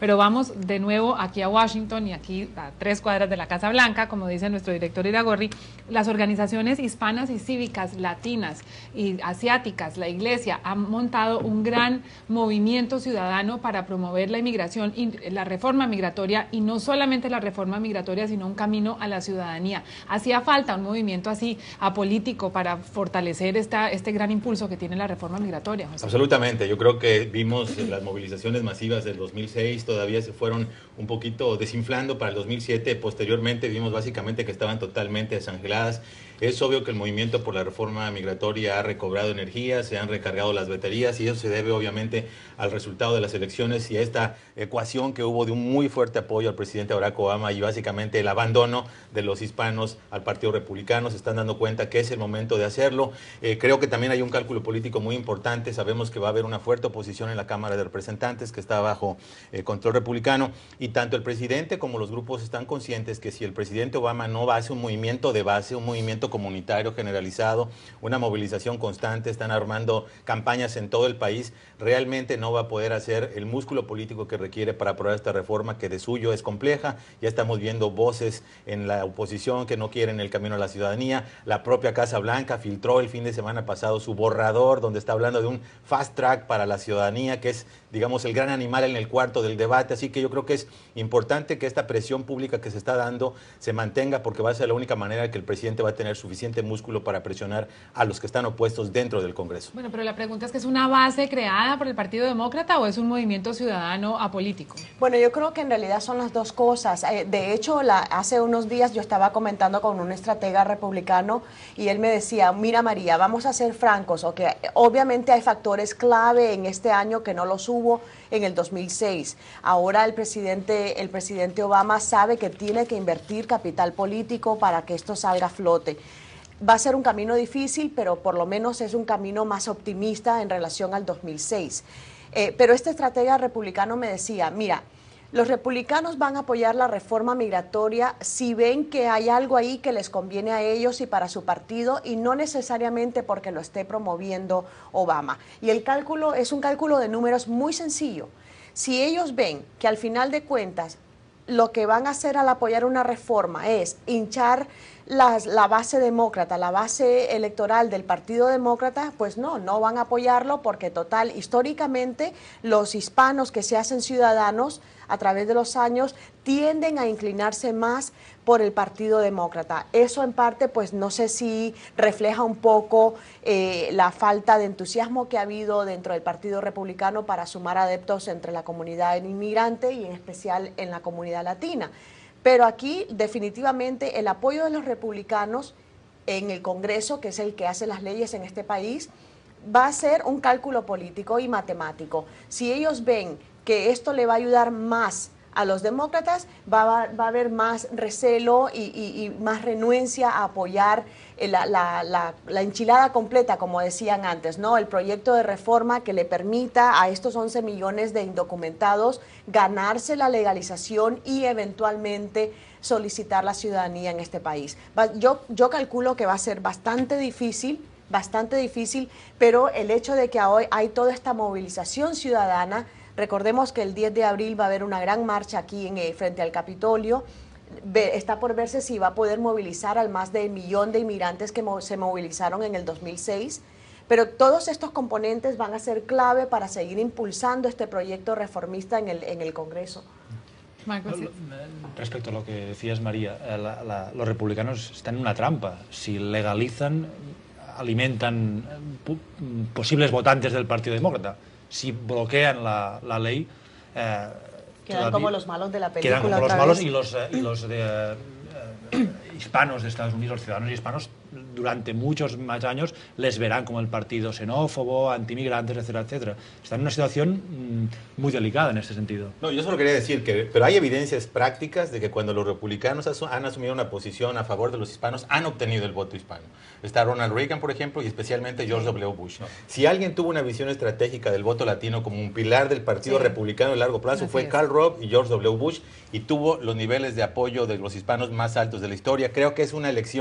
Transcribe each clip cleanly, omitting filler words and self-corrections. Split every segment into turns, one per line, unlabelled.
Pero vamos de nuevo aquí a Washington y aquí a 3 cuadras de la Casa Blanca, como dice nuestro director Iragorri, las organizaciones hispanas y cívicas, latinas y asiáticas, la Iglesia, han montado un gran movimiento ciudadano para promover la inmigración y la reforma migratoria, y no solamente la reforma migratoria, sino un camino a la ciudadanía. Hacía falta un movimiento así apolítico para fortalecer este gran impulso que tiene la reforma migratoria, José.
Absolutamente, yo creo que vimos las movilizaciones masivas del 2006, todavía se fueron un poquito desinflando para el 2007, posteriormente vimos básicamente que estaban totalmente desangeladas. Es obvio que el movimiento por la reforma migratoria ha recobrado energía, se han recargado las baterías, y eso se debe obviamente al resultado de las elecciones y a esta ecuación que hubo de un muy fuerte apoyo al presidente Barack Obama y básicamente el abandono de los hispanos al Partido Republicano. Se están dando cuenta que es el momento de hacerlo. Creo que también hay un cálculo político muy importante. Sabemos que va a haber una fuerte oposición en la Cámara de Representantes que está bajo control republicano, y tanto el presidente como los grupos están conscientes que si el presidente Obama no hace un movimiento de base, un movimiento comunitario generalizado, una movilización constante, están armando campañas en todo el país, realmente no va a poder hacer el músculo político que requiere para aprobar esta reforma, que de suyo es compleja. Ya estamos viendo voces en la oposición que no quieren el camino a la ciudadanía. La propia Casa Blanca filtró el fin de semana pasado su borrador, donde está hablando de un fast track para la ciudadanía, que es, digamos, el gran animal en el cuarto del debate. Así que yo creo que es importante que esta presión pública que se está dando se mantenga, porque va a ser la única manera que el presidente va a tener suficiente músculo para presionar a los que están opuestos dentro del Congreso.
Bueno, pero la pregunta es que ¿es una base creada por el Partido Demócrata o es un movimiento ciudadano apolítico?
Bueno, yo creo que en realidad son las dos cosas. De hecho, hace unos días yo estaba comentando con un estratega republicano y él me decía, mira María, vamos a ser francos, okay, obviamente hay factores clave en este año que no los hubo en el 2006. Ahora el presidente Obama sabe que tiene que invertir capital político para que esto salga a flote. Va a ser un camino difícil, pero por lo menos es un camino más optimista en relación al 2006. Pero este estratega republicano me decía, mira, los republicanos van a apoyar la reforma migratoria si ven que hay algo ahí que les conviene a ellos y para su partido, y no necesariamente porque lo esté promoviendo Obama. Y el cálculo es un cálculo de números muy sencillo. Si ellos ven que al final de cuentas lo que van a hacer al apoyar una reforma es hinchar la base demócrata, la base electoral del Partido Demócrata, pues no van a apoyarlo, porque total, históricamente los hispanos que se hacen ciudadanos a través de los años tienden a inclinarse más por el Partido Demócrata. Eso en parte, pues no sé si refleja un poco la falta de entusiasmo que ha habido dentro del Partido Republicano para sumar adeptos entre la comunidad inmigrante y en especial en la comunidad latina. Pero aquí definitivamente el apoyo de los republicanos en el Congreso, que es el que hace las leyes en este país, va a ser un cálculo político y matemático. Si ellos ven que esto le va a ayudar más a los demócratas, va a haber más recelo y más renuencia a apoyar la enchilada completa, como decían antes, ¿no? El proyecto de reforma que le permita a estos 11 millones de indocumentados ganarse la legalización y eventualmente solicitar la ciudadanía en este país. Yo calculo que va a ser bastante difícil, pero el hecho de que hoy hay toda esta movilización ciudadana. Recordemos que el 10 de abril va a haber una gran marcha aquí frente al Capitolio. Está por verse si va a poder movilizar al más de 1 millón de inmigrantes que se movilizaron en el 2006. Pero todos estos componentes van a ser clave para seguir impulsando este proyecto reformista en el Congreso.
Respecto a lo que decías, María, los republicanos están en una trampa. Si legalizan, alimentan posibles votantes del Partido Demócrata. Si bloquean la ley,
quedan como los malos de la película.
Quedan como los malos, y los hispanos de Estados Unidos, los ciudadanos hispanos, durante muchos más años les verán como el partido xenófobo, antimigrantes, etcétera, etcétera. Están en una situación muy delicada en este sentido.
No, yo solo quería decir pero hay evidencias prácticas de que cuando los republicanos han asumido una posición a favor de los hispanos, han obtenido el voto hispano. Está Ronald Reagan, por ejemplo, y especialmente George W. Bush. Si alguien tuvo una visión estratégica del voto latino como un pilar del Partido Republicano a largo plazo, fue Karl Rove y George W. Bush, y tuvo los niveles de apoyo de los hispanos más altos de la historia. Creo que es una elección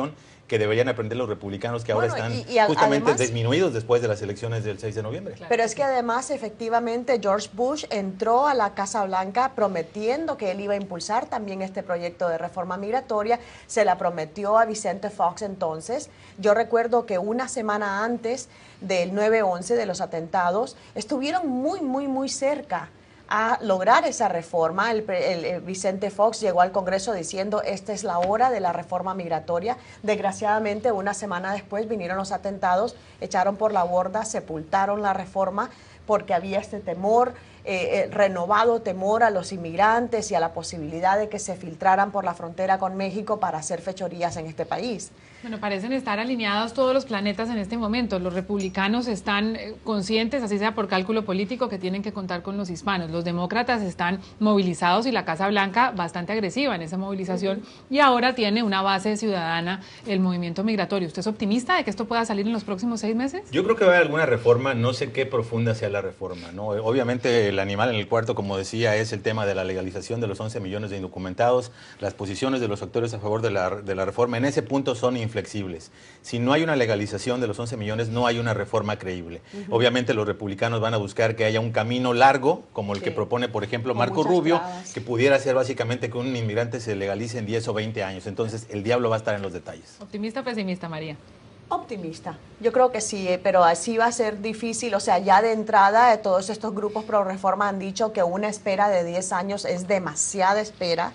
que deberían aprender los republicanos que ahora
Bueno,
están
y
justamente
además,
disminuidos después de las elecciones del 6 de noviembre.
pero es que además, efectivamente, George Bush entró a la Casa Blanca prometiendo que él iba a impulsar también este proyecto de reforma migratoria. Se la prometió a Vicente Fox entonces. Yo recuerdo que una semana antes del 9/11, de los atentados, estuvieron muy cerca a lograr esa reforma. El Vicente Fox llegó al Congreso diciendo esta es la hora de la reforma migratoria. Desgraciadamente, una semana después vinieron los atentados, echaron por la borda, sepultaron la reforma porque había este temor, renovado temor a los inmigrantes y a la posibilidad de que se filtraran por la frontera con México para hacer fechorías en este país.
Bueno, parecen estar alineados todos los planetas en este momento. Los republicanos están conscientes, así sea por cálculo político, que tienen que contar con los hispanos. Los demócratas están movilizados y la Casa Blanca bastante agresiva en esa movilización. Y ahora tiene una base ciudadana el movimiento migratorio. ¿Usted es optimista de que esto pueda salir en los próximos 6 meses?
Yo creo que va a haber alguna reforma, no sé qué profunda sea la reforma, ¿no? Obviamente el animal en el cuarto, como decía, es el tema de la legalización de los 11 millones de indocumentados. Las posiciones de los actores a favor de la reforma en ese punto son inflexibles. Si no hay una legalización de los 11 millones, no hay una reforma creíble. Obviamente los republicanos van a buscar que haya un camino largo, como el que propone, por ejemplo,
Con
Marco
muchas
Rubio,
trabas.
que pudiera ser básicamente que un inmigrante se legalice en 10 o 20 años. Entonces, el diablo va a estar en los detalles.
¿Optimista o pesimista, María?
Optimista. Yo creo que sí, pero así va a ser difícil. O sea, ya de entrada, todos estos grupos pro reforma han dicho que una espera de 10 años es demasiada espera.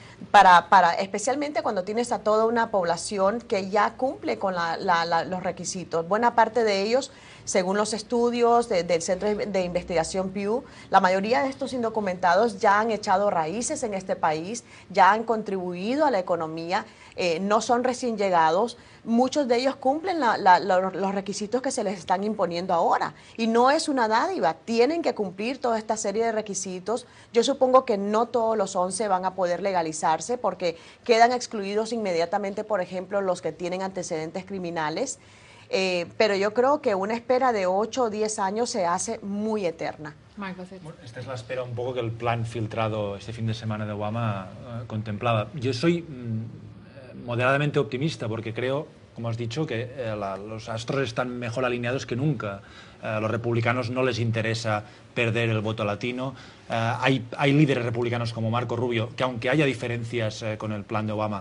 Especialmente cuando tienes a toda una población que ya cumple con los requisitos. Buena parte de ellos, según los estudios del Centro de Investigación Pew, la mayoría de estos indocumentados ya han echado raíces en este país, ya han contribuido a la economía, no son recién llegados. Muchos de ellos cumplen los requisitos que se les están imponiendo ahora. Y no es una dádiva, tienen que cumplir toda esta serie de requisitos. Yo supongo que no todos los 11 van a poder legalizarse porque quedan excluidos inmediatamente, por ejemplo, los que tienen antecedentes criminales. Pero yo creo que una espera de 8 o 10 años se hace muy eterna.
Marc Bassett.
Bueno, esta es la espera un poco que el plan filtrado este fin de semana de Obama contemplaba. Yo soy moderadamente optimista porque creo, como has dicho, que los astros están mejor alineados que nunca. A los republicanos no les interesa perder el voto latino. Hay líderes republicanos como Marco Rubio, que aunque haya diferencias con el plan de Obama,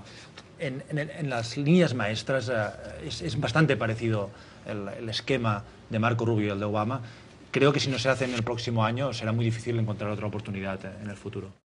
en las líneas maestras es bastante parecido el esquema de Marco Rubio y el de Obama. Creo que si no se hace en el próximo año será muy difícil encontrar otra oportunidad en el futuro.